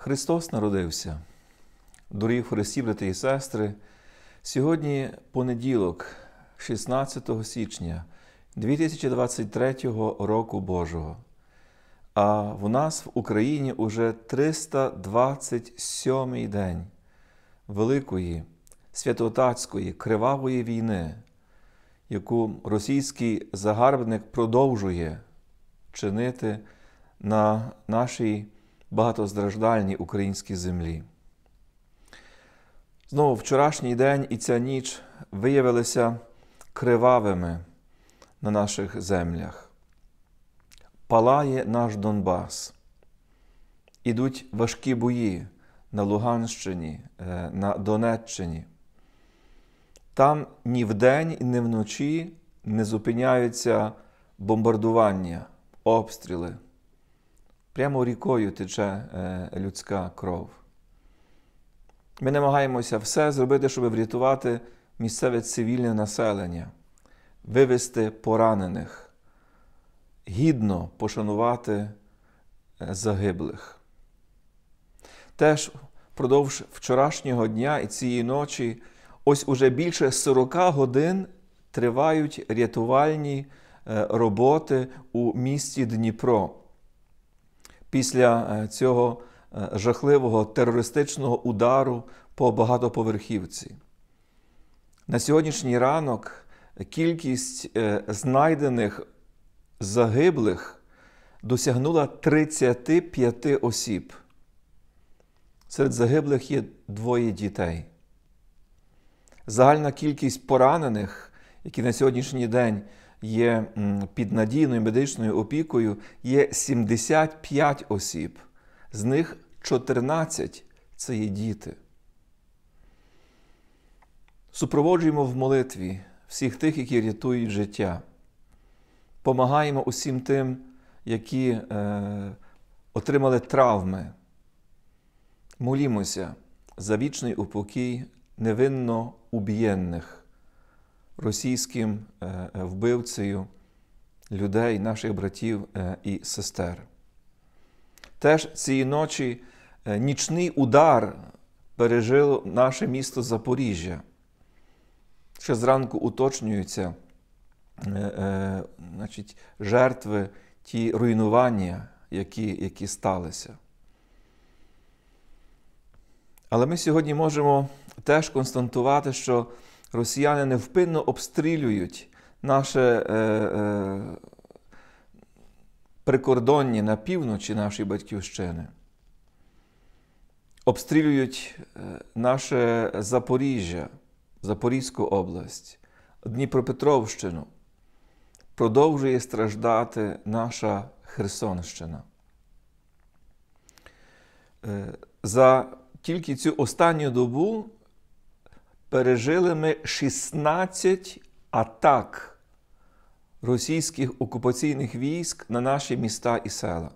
Христос народився. Дорогі в Христі, брати і сестри, сьогодні понеділок, 16 січня 2023 року Божого. А в нас в Україні уже 327-й день Великої, святотатської, кривавої війни, яку російський загарбник продовжує чинити на нашій багатостраждальній українській землі. Знову вчорашній день і ця ніч виявилися кривавими на наших землях. Палає наш Донбас. Ідуть важкі бої на Луганщині, на Донеччині. Там ні вдень, ні вночі не зупиняються бомбардування, обстріли. Прямо рікою тече людська кров. Ми намагаємося все зробити, щоб врятувати місцеве цивільне населення, вивезти поранених, гідно пошанувати загиблих. Теж впродовж вчорашнього дня і цієї ночі ось уже більше 40 годин тривають рятувальні роботи у місті Дніпро. Після цього жахливого терористичного удару по багатоповерхівці. На сьогоднішній ранок кількість знайдених загиблих досягнула 35 осіб. Серед загиблих є 2 дітей. Загальна кількість поранених, які на сьогоднішній день є під надійною медичною опікою, є 75 осіб. З них 14 – це є діти. Супроводжуємо в молитві всіх тих, які рятують життя. Помагаємо усім тим, які отримали травми. Молімося за вічний упокій невинно убієнних російським вбивцею людей, наших братів і сестер. Теж цієї ночі нічний удар пережило наше місто Запоріжжя. Ще зранку уточнюються жертви, ті руйнування, які сталися. Але ми сьогодні можемо теж констатувати, що росіяни невпинно обстрілюють наше прикордоння на півночі нашої батьківщини. Обстрілюють наше Запоріжжя, Запорізьку область, Дніпропетровщину. Продовжує страждати наша Херсонщина. За тільки цю останню добу пережили ми 16 атак російських окупаційних військ на наші міста і села.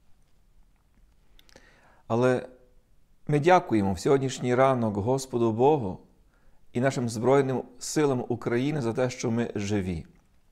Але ми дякуємо в сьогоднішній ранок Господу Богу і нашим Збройним силам України за те, що ми живі.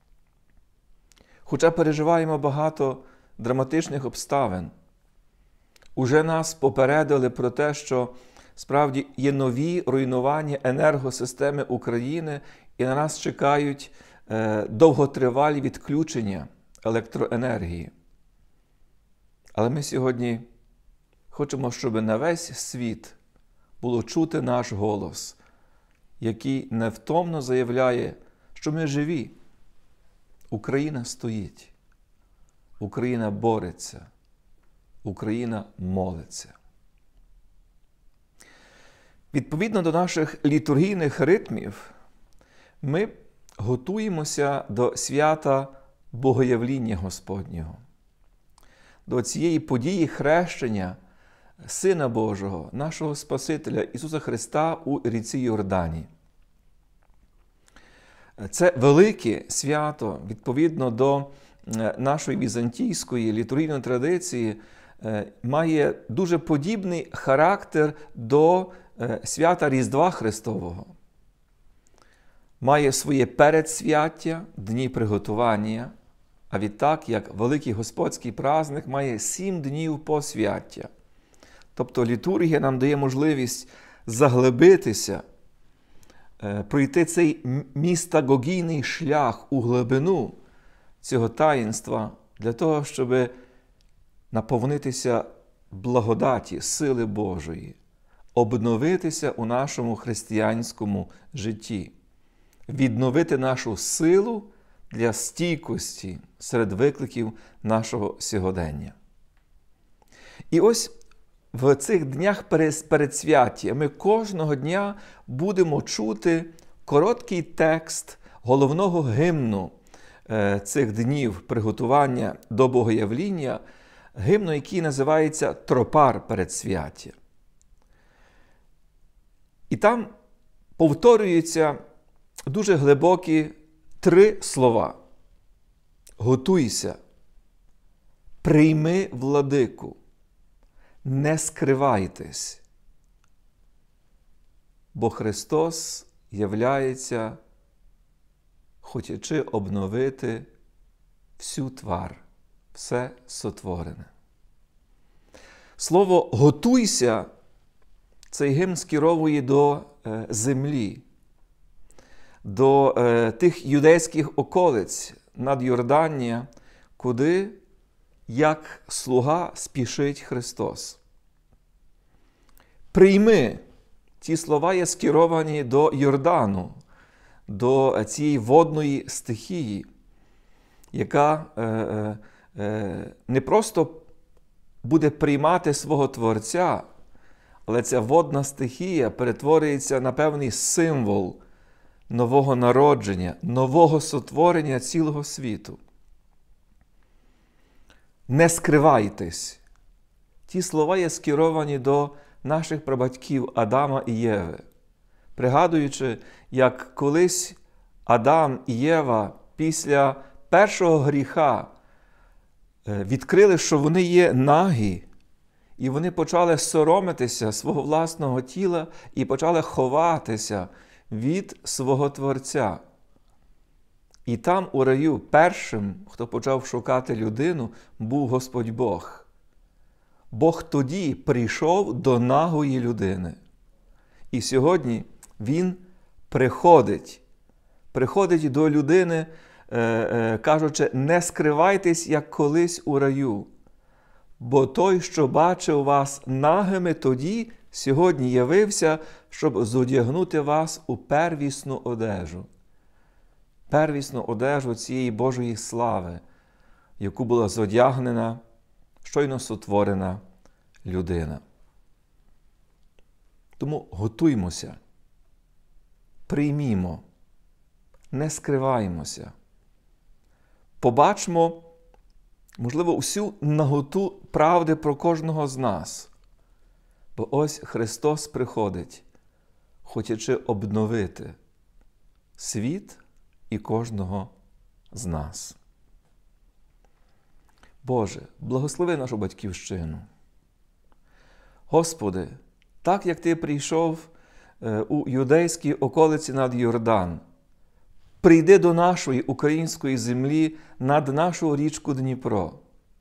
Хоча переживаємо багато драматичних обставин, уже нас попередили про те, що справді є нові руйнування енергосистеми України і на нас чекають довготривалі відключення електроенергії. Але ми сьогодні хочемо, щоб на весь світ було чути наш голос, який невтомно заявляє, що ми живі. Україна стоїть, Україна бореться, Україна молиться. Відповідно до наших літургійних ритмів, ми готуємося до свята Богоявління Господнього, до цієї події хрещення Сина Божого, нашого Спасителя Ісуса Христа у ріці Йордані. Це велике свято, відповідно до нашої візантійської літургійної традиції, має дуже подібний характер до свята Різдва Христового. Має своє передсвяття, дні приготування, а відтак, як великий Господський праздник, має 7 днів посвяття. Тобто літургія нам дає можливість заглибитися, пройти цей містагогійний шлях у глибину цього таїнства для того, щоб наповнитися благодаті, сили Божої, обновитися у нашому християнському житті, відновити нашу силу для стійкості серед викликів нашого сьогодення. І ось в цих днях передсвяття ми кожного дня будемо чути короткий текст головного гімну цих днів приготування до Богоявління, гімну, який називається «Тропар передсвяття». І там повторюються дуже глибокі 3 слова. Готуйся, прийми владику, не скривайтесь, бо Христос являється, хочучи обновити всю твар, все сотворене. Слово «готуйся» цей гімн скеровує до землі, до тих юдейських околиць над Йорданія, куди, як слуга, спішить Христос. Прийми. Ці слова є скеровані до Йордану, до цієї водної стихії, яка не просто буде приймати свого Творця, але ця водна стихія перетворюється на певний символ нового народження, нового сотворення цілого світу. Не скривайтесь. Ті слова є скеровані до наших прабатьків Адама і Єви, пригадуючи, як колись Адам і Єва після першого гріха відкрили, що вони є нагі, і вони почали соромитися свого власного тіла і почали ховатися від свого Творця. І там у раю першим, хто почав шукати людину, був Господь Бог. Бог тоді прийшов до нагої людини. І сьогодні Він приходить до людини, кажучи, не скривайтесь, як колись у раю, бо той, що бачив вас нагими тоді, сьогодні явився, щоб зодягнути вас у первісну одежу. Первісну одежу цієї Божої слави, яку була зодягнена, щойно сотворена людина. Тому готуймося, приймімо, не скриваємося. Побачимо, можливо, усю наготу правди про кожного з нас. Бо ось Христос приходить, хочучи обновити світ і кожного з нас. Боже, благослови нашу Батьківщину. Господи, так як Ти прийшов у юдейській околиці над Йордан, прийди до нашої української землі над нашу річку Дніпро.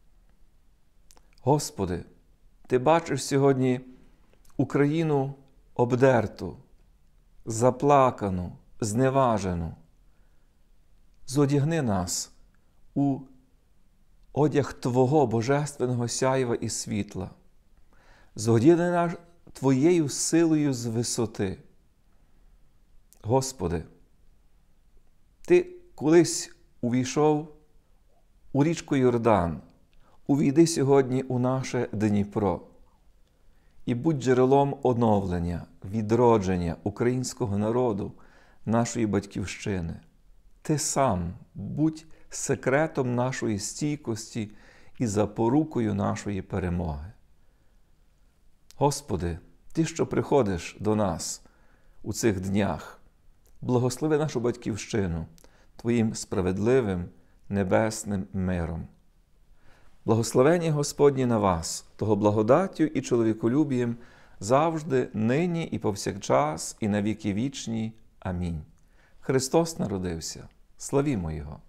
Господи, Ти бачиш сьогодні Україну обдерту, заплакану, зневажену. Зодягни нас у одяг Твого божественного сяйва і світла. Зодягни нас Твоєю силою з висоти. Господи, Ти колись увійшов у річку Йордан, увійди сьогодні у наше Дніпро і будь джерелом оновлення, відродження українського народу, нашої Батьківщини. Ти сам будь секретом нашої стійкості і запорукою нашої перемоги. Господи, Ти, що приходиш до нас у цих днях, благослови нашу Батьківщину Твоїм справедливим небесним миром. Благословення Господні на вас, того благодаттю і чоловіколюбієм завжди, нині і повсякчас, і на віки вічні. Амінь. Христос народився. Славімо Його!